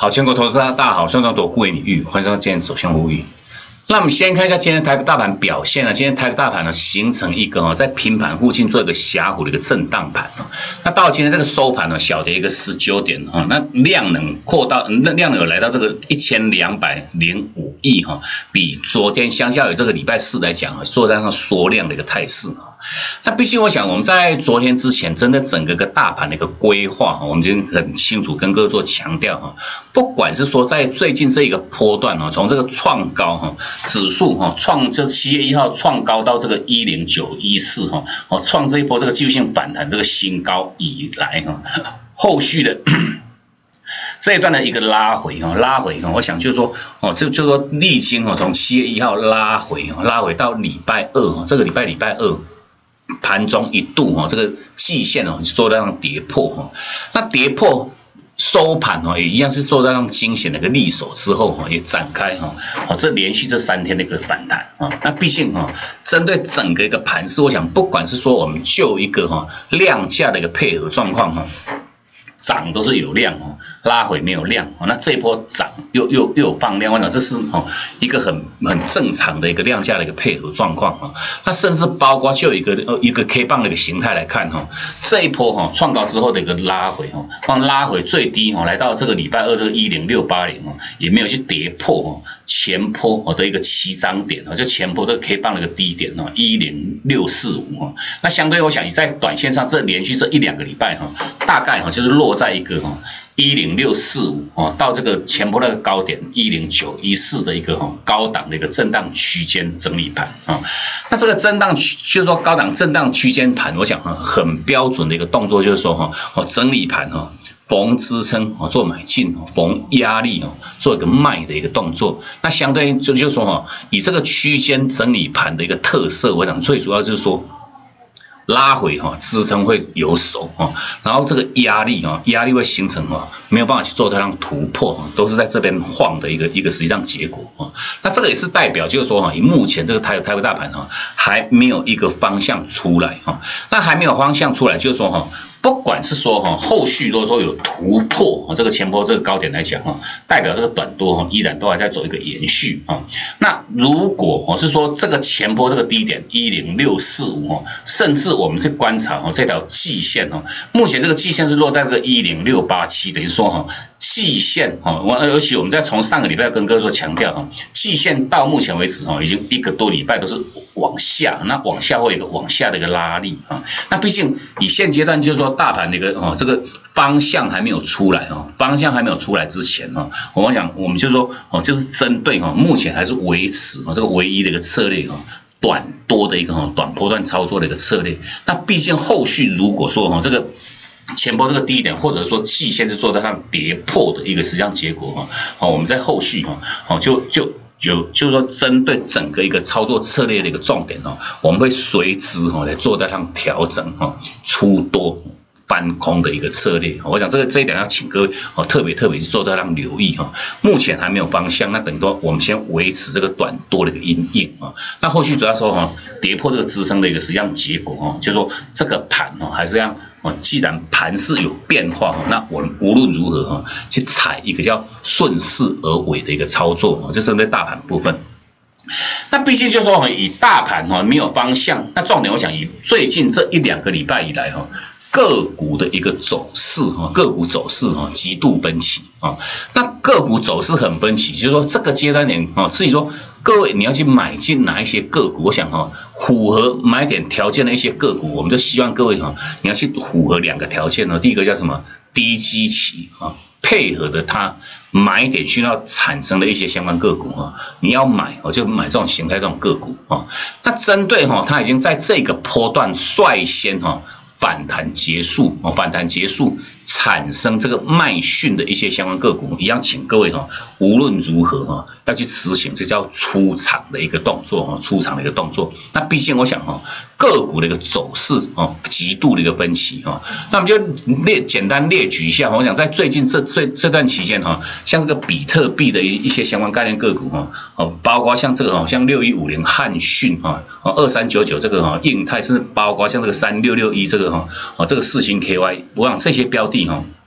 好，全国投资大家好，双双夺顾为你玉，欢迎收看今天走向无语。那我们先看一下今天台股大盘表现今天台股大盘形成一个在平盘附近做一个狭幅的一个震荡盘那到今天这个收盘小跌一个19点那量能扩到量能有来到这个1205亿比昨天相较于这个礼拜四来讲做在上缩量的一个态势那毕竟我想我们在昨天之前针对整个大盘的一个规划我们已经很清楚跟各位做强调不管是说在最近这一个波段从这个创高指数创就7月1号创高到这个10914创这一波这个技术性反弹这个新高以来后续的这一段的一个拉回我想就是说就是说历经从7月1号拉回到礼拜二这个礼拜二盘中一度这个季线做到让跌破那跌破收盘也一样是做到让惊险的一个利手之后也展开这连续这3天的一个反弹那毕竟针对整个一个盘势，我想不管是说我们就一个量价的一个配合状况涨都是有量拉回没有量那这一波涨又有放量，我想这是一个很正常的一个量价的一个配合状况那甚至包括就一个 K 棒的一个形态来看这一波创高之后的一个拉回拉回最低来到这个礼拜二这个10680也没有去跌破前波的一个起涨点就前波的 K 棒的一个低点10645那相对我想在短线上这连续这1-2个礼拜大概就是落在一个10645到这个前波那个高点10914的一个高档的一个震荡区间整理盘那这个震荡就是说高档震荡区间盘，我想很标准的一个动作就是说整理盘逢支撑做买进，逢压力做一个卖的一个动作。那相对就是说以这个区间整理盘的一个特色，我想最主要就是说拉回支撑会有手然后这个压力会形成没有办法去做它让突破都是在这边晃的一个实际上结果那这个也是代表就是说以目前这个台北大盘还没有一个方向出来那还没有方向出来就是说不管是说后续如果说有突破这个前波这个高点来讲代表这个短多依然都还在走一个延续那如果是说这个前波这个低点10645甚至我们是观察这条季线目前这个季线是落在这个10687，等于说季线而且我们在从上个礼拜跟各位做强调季线到目前为止已经1个多礼拜都是往下，那往下会有一个往下的一个拉力那毕竟以现阶段就是说大盘的一个这个方向还没有出来方向还没有出来之前我想我们就是说就是针对目前还是维持这个唯一的一个策略短多的一个短波段操作的一个策略。那毕竟后续如果说这个前波这个低点或者说季线是做到上跌破的一个实际上结果我们在后续就是说针对整个一个操作策略的一个重点我们会随之来做到上调整出多翻空的一个策略，我想这一点要请各位特别去做到让留意目前还没有方向，那等于说我们先维持这个短多的一个因应那后续主要说跌破这个支撑的一个实际上结果就是说这个盘还是要既然盘势有变化那我们无论如何去采一个叫顺势而为的一个操作这是针对大盘部分。那毕竟就是说以大盘没有方向，那重点我想以最近这1-2个礼拜以来个股的一个走势极度分歧那个股走势很分歧，就是说这个阶段点至于说各位你要去买进哪一些个股，我想符合买点条件的一些个股，我们就希望各位你要去符合2个条件第一个叫什么低基期配合的它买点需要产生的一些相关个股你要买就买这种形态这种个股那针对它已经在这个波段率先反弹结束产生这个卖讯的一些相关个股，一样请各位无论如何要去执行这叫出场的一个动作那毕竟我想个股的一个走势极度的一个分歧那我们就简单列举一下我想在最近这段期间像这个比特币的一些相关概念个股包括像这个像6150汉讯2399这个印泰，甚至包括像这个3661这个世芯 KY， 我想这些标的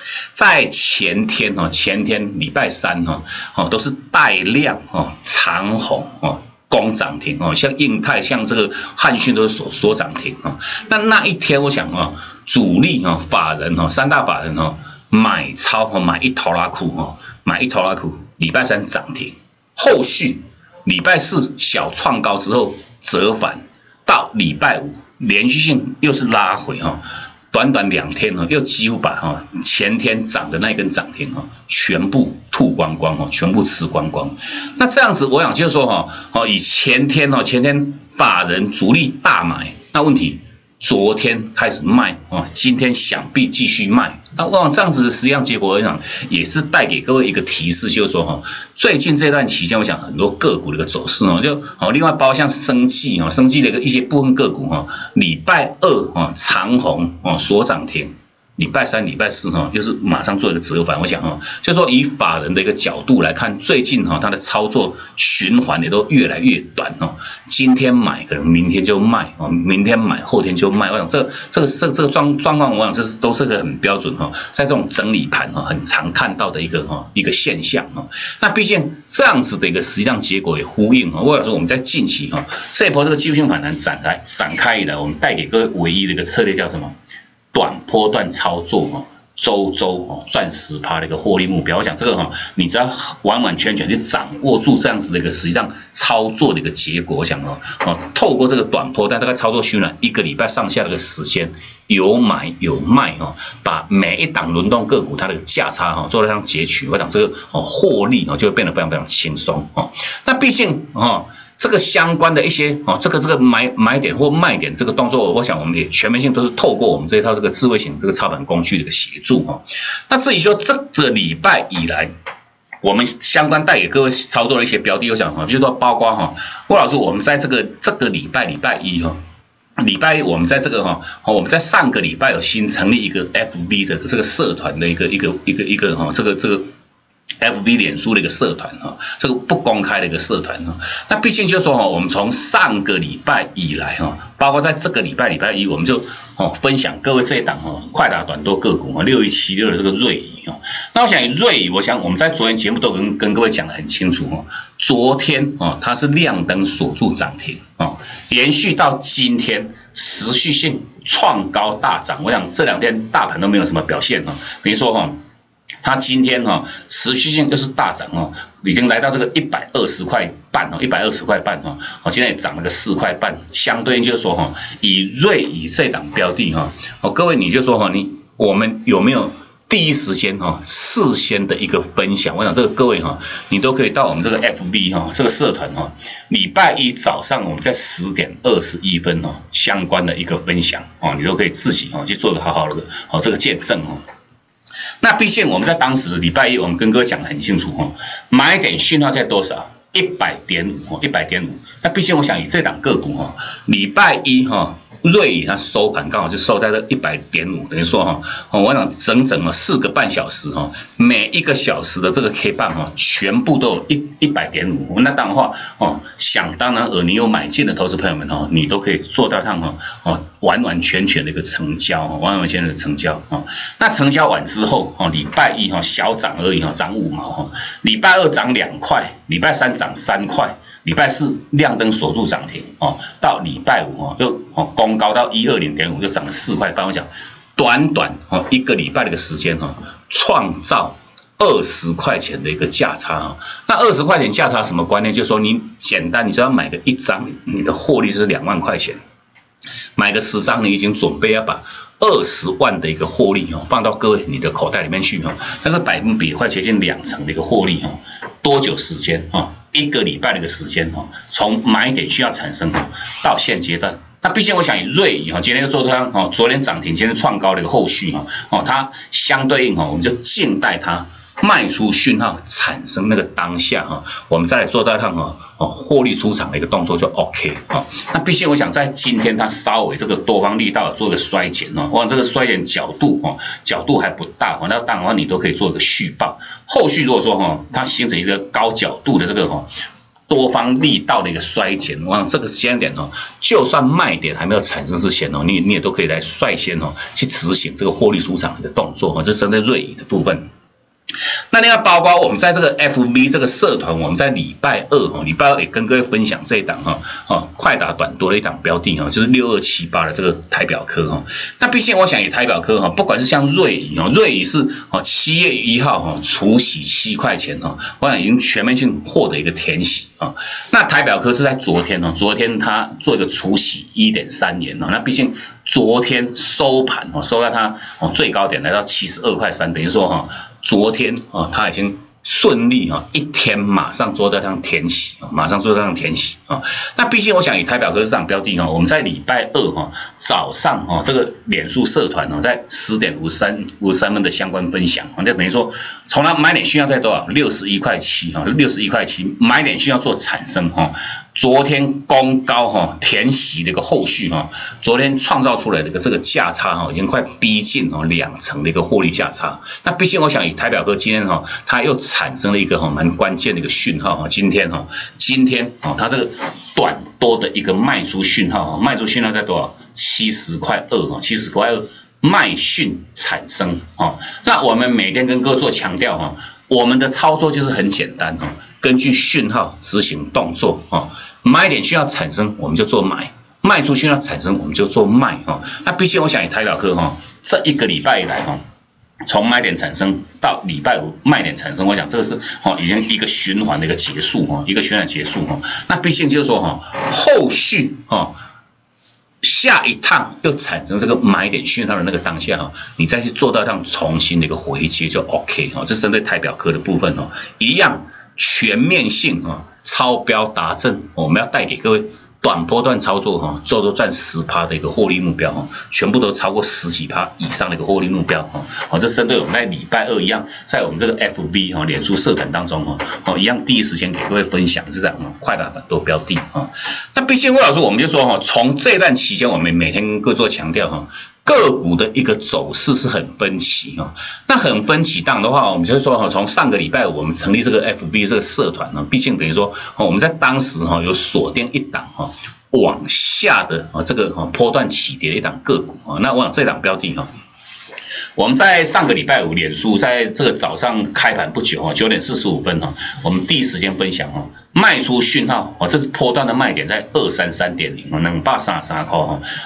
在前天礼拜三都是带量长红攻涨停像印泰像这个汉讯都是所涨停那一天我想主力法人三大法人买超买一头拉库礼拜三涨停，后续礼拜四小创高之后折返，到礼拜五连续性又是拉回短短2天又几乎把前天涨的那根涨停全部吐光光全部吃光光。那这样子，我想就是说以前天法人主力大买，那问题昨天开始卖今天想必继续卖。那我想这样子实际上结果，我想也是带给各位一个提示，就是说最近这段期间，我想很多个股的一个走势就另外包括像生技的一些部分个股礼拜二长红所涨停。礼拜三、礼拜四又是马上做一个折返。我想就是说以法人的一个角度来看，最近它的操作循环也都越来越短今天买可能明天就卖明天买后天就卖。我想这个状况，我想这都是个很标准在这种整理盘很常看到的一个现象那毕竟这样子的一个实际上结果也呼应我想说我们在近期这一波这个技术性反弹展开以来，我们带给各位唯一的一个策略叫什么？短波段操作周赚10%的一个获利目标。我想这个你只要完完全全去掌握住这样子的一个实际上操作的一个结果，我想透过这个短波段大概操作循环1个礼拜上下的一个时间，有买有卖把每一档轮动个股它的价差做到上截取，我想这个获利就会变得非常非常轻松那毕竟这个相关的一些这个买点或卖点这个动作，我想我们也全面性都是透过我们这一套这个智慧型这个操盘工具的一个协助那至于说这个礼拜以来，我们相关带给各位操作的一些标的，我想比如说包括郭老师，我们在这个礼拜一礼拜一我们在这个我们在上个礼拜有新成立一个 FB 的这个社团的一个这个。FB 脸书的一个社团这个不公开的一个社团那毕竟就是说我们从上个礼拜以来包括在这个礼拜一，我们就分享各位这一档快打短多个股6176的这个瑞仪那我想瑞仪，我想我们在昨天节目都跟各位讲得很清楚昨天它是亮灯锁住涨停连续到今天持续性创高大涨。我想这2天大盘都没有什么表现比如说它今天持续性又是大涨已经来到这个120块半120块半今天也涨了个4块半，相对应就是说以瑞仪这档标的各位你就说我们有没有第一时间事先的一个分享？我想这个各位你都可以到我们这个 FB 这个社团礼拜一早上我们在10点21分相关的一个分享你都可以自己去做个好好的这个见证那毕竟我们在当时礼拜一，我们跟各位讲得很清楚买点讯号在多少？100.5。那毕竟我想以这档个股礼拜一瑞仪它收盘刚好就收在这100.5，等于说我想整整4个半小时每一个小时的这个 K 棒全部都有100.5。那当然话想当然你有买进的投资朋友们你都可以做到上完完全全的一个成交完完全全的成交那成交完之后礼拜一小涨而已涨5毛礼拜二涨2块，礼拜三涨3块。礼拜四亮灯锁住涨停到礼拜五又攻高到120.5，就涨了4块半。我讲短1个礼拜的一个时间创造20块钱的一个价差那20块钱价差什么观念？就是说你简单，你只要买个1张，你的获利是2万块钱，买个10张，你已经准备要把20万的一个获利放到各位你的口袋里面去但是百分比快接近2成的一个获利多久时间1个礼拜的一个时间从买点需要产生到现阶段。那毕竟我想以瑞仪今天又做它昨天涨停，今天创高的一个后续它相对应我们就静待它卖出讯号产生那个当下我们再来做到上获利出场的一个动作就 OK 那毕竟我想在今天它稍微这个多方力道做一个衰减我想这个衰减角度还不大那当然的话你都可以做一个续报。后续如果说它形成一个高角度的这个多方力道的一个衰减，我想这个时间点哦，就算卖点还没有产生之前哦，你也都可以来率先哦去执行这个获利出场的动作哦，这是针对瑞仪的部分。那另外包括我们在这个 FB 这个社团，我们在礼拜二也跟各位分享这一档快打短多的一档标的就是6278的这个台表科那毕竟我想以台表科不管是像瑞仪是7月1号除息7块钱我想已经全面性获得一个填息那台表科是在昨天它做一个除息1.3年那毕竟昨天收盘收到它最高点来到72块3，等于说昨天它已经顺利一天马上做到这样填息那毕竟我想以台表科这档标的我们在礼拜二早上这个脸书社团在10点53分的相关分享就等于说从它买点讯号在多少61块7买点讯号做产生昨天攻高填息的一个后续昨天创造出来的这个价差已经快逼近2成的一个获利价差。那毕竟我想以台表科今天它又产生了一个蛮关键的一个讯号今天它这个短多的一个卖出讯号在多少70块2卖讯产生那我们每天跟各位做强调我们的操作就是很简单根据讯号执行动作买点讯号产生我们就做买，卖出讯号产生我们就做卖那毕竟我想以台表科这一个礼拜以来从买点产生到礼拜五卖点产生，我想这个是已经一个循环的一个结束那毕竟就是说后续下一趟又产生这个买点讯号的那个当下你再去做到这样重新的一个回接就 OK 这是针对台表科的部分一样全面性超标达阵，我们要带给各位短波段操作做都赚10%的一个获利目标全部都超过10几%以上的一个获利目标这是针对我们在礼拜二一样，在我们这个 FB 脸书社团当中一样第一时间给各位分享这档快打反多标的那毕竟魏老师我们就说从这段期间我们每天跟各位做强调个股的一个走势是很分歧那很分歧档的话，我们就说从上个礼拜我们成立这个 FB 这个社团毕竟等于说我们在当时有锁定一档往下的这个波段起跌的一档个股那我想这档标的我们在上个礼拜五脸书在这个早上开盘不久9点45分我们第一时间分享卖出讯号这是波段的卖点在233.0233块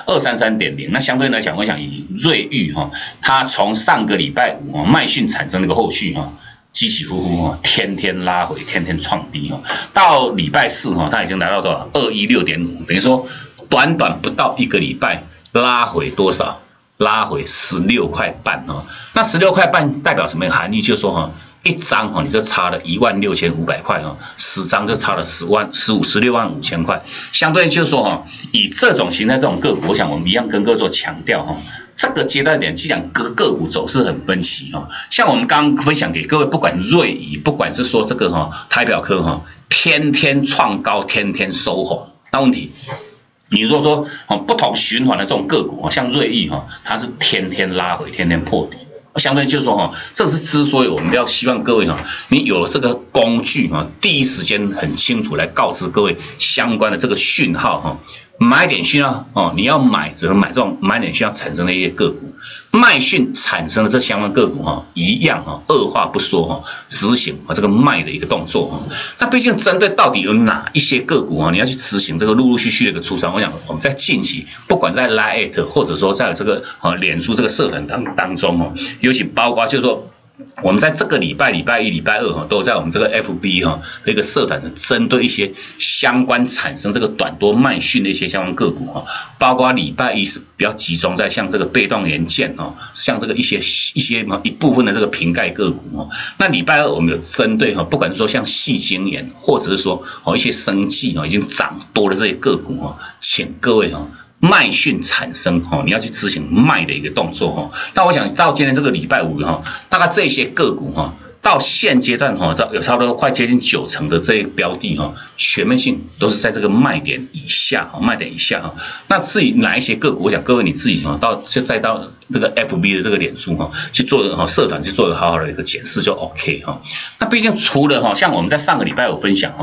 233.0那相对来讲我想以瑞昱它从上个礼拜五卖讯产生了一个后续起起伏伏天天拉回天天创低到礼拜四它已经来到多少216.5，等于说短不到一个礼拜拉回多少拉回16块半那16块半代表什么含义？就是说一张你就差了16500块10张就差了16万5千块。相对就是说以这种形态这种个股，我想我们一样跟各位做强调这个阶段点既然个股走势很分歧像我们刚刚分享给各位，不管瑞仪，不管是说这个台表科天天创高，天天收红，那问题。你如果说不同循环的这种个股像瑞昱它是天天拉回天天破底，相对就是说这是之所以我们要希望各位你有了这个工具第一时间很清楚来告知各位相关的这个讯号买点讯号你要买只能买这种买点讯号产生的一些个股，卖讯产生的这相关个股一样二话不说执行这个卖的一个动作那毕竟针对到底有哪一些个股你要去执行这个陆续的一个出场，我想我们在近期不管在 Line 或者说在这个脸书这个社团当中尤其包括就是说。我们在这个礼拜一、礼拜二都在我们这个 FB 的一个社团针对一些相关产生这个短多卖讯的一些相关个股包括礼拜一是比较集中在像这个被动元件像这个一些一部分的这个瓶盖个股那礼拜二我们有针对不管是说像矽晶圆或者是说一些生技已经涨多的这些个股请各位卖讯产生你要去执行卖的一个动作那我想到今天这个礼拜五大概这些个股到现阶段有差不多快接近90%的这些标的全面性都是在这个卖点以下那至于哪一些个股，我想各位你自己再到这个 FB 的这个脸书去做社团去做一个好好的一个检视就 OK 那毕竟除了像我们在上个礼拜有分享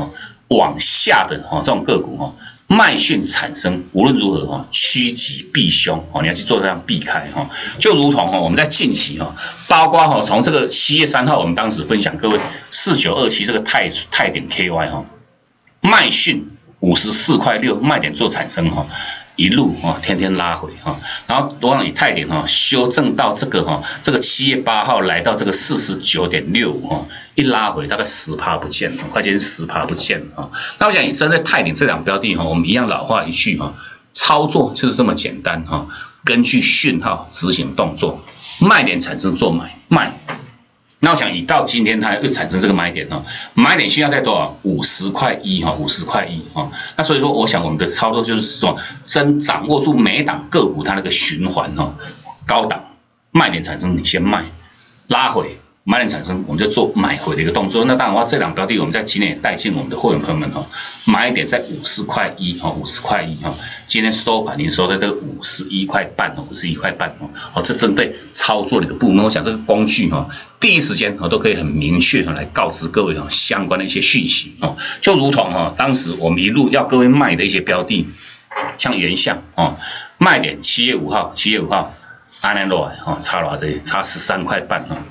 往下的这种个股卖讯产生，无论如何趋吉避凶你要去做这样避开就如同我们在近期包括从这个7月3号，我们当时分享各位4927这个泰鼎 KY 卖讯54.6块卖点做产生一路天天拉回然后多让以泰鼎修正到这个7月8号来到这个49.65一拉回大概10%不见快接近10%不见那我想以针对泰鼎这两标的我们一样老话一句操作就是这么简单根据讯号执行动作，卖点产生做卖。那我想以到今天它又产生这个买点买点需要在多少？50.1块50.1块那所以说我想我们的操作就是说真掌握住每一档个股它那个循环高档卖点产生你先卖，拉回买点产生我们就做买回的一个动作。那当然的话这两标的我们在今天也带进我们的会员朋友们买点在50.1块50.1块今天收盘您收在这个51.5块51.5块这针对操作的一个部分，我想这个工具第一时间都可以很明确来告知各位相关的一些讯息就如同当时我们一路要各位卖的一些标的，像原相卖点7月5号安南落来差多少这差13.5块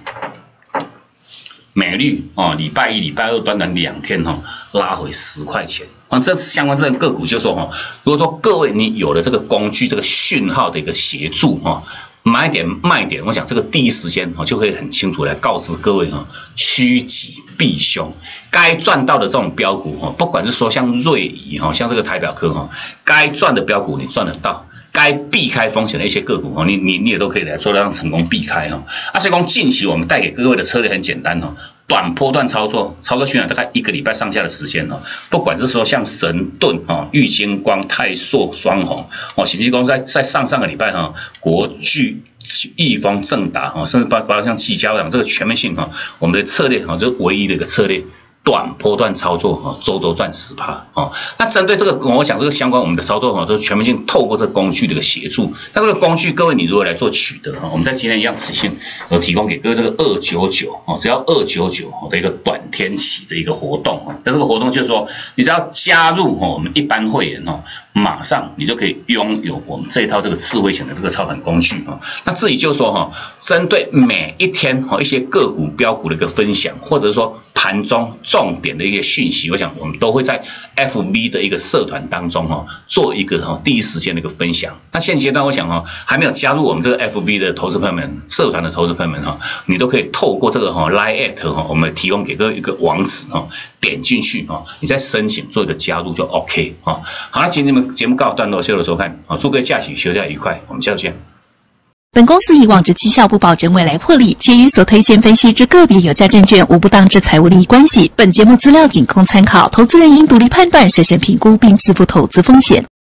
美绿礼拜1、礼拜2短短2天拉回10块钱这相关这个个股就说如果说各位你有了这个工具这个讯号的一个协助买点卖点，我想这个第一时间就会很清楚来告知各位趋吉避凶，该赚到的这种标股不管是说像瑞仪像这个台表科该赚的标股你赚得到，该避开风险的一些个股你也都可以来做让成功避开所以说近期我们带给各位的策略很简单短波段操作循环大概1个礼拜上下的时间不管是说像神盾玉晶光、泰硕、双虹喜基光在上个礼拜国巨、益丰、正达甚至包括像技嘉这个全面性我们的策略就是唯一的一个策略。短波段操作周都赚10%那针对这个，我想这个相关我们的操作都全面性透过这个工具的一个协助。那这个工具，各位你如何来做取得我们在今天一样持续有提供给各位这个299只要299的一个短天期的一个活动那这个活动就是说，你只要加入我们一般会员马上你就可以拥有我们这一套这个智慧型的这个操盘工具那至于就是说针对每一天一些个股标股的一个分享，或者说盘中重点的一些讯息，我想我们都会在 FB 的一个社团当中做一个第一时间的一个分享。那现阶段我想还没有加入我们这个 FB 的投资朋友们、社团的投资朋友们你都可以透过这个Line@ 我们提供给各位一个网址点进去你再申请做一个加入就 OK 好，那今天节目告一段落，谢谢收看祝各位假期休假愉快，我们下次见。 本公司以往之绩效不保证未来获利，且与所推荐分析之个别有价证券无不当之财务利益关系。本节目资料仅供参考，投资人应独立判断、审慎评估并自负投资风险。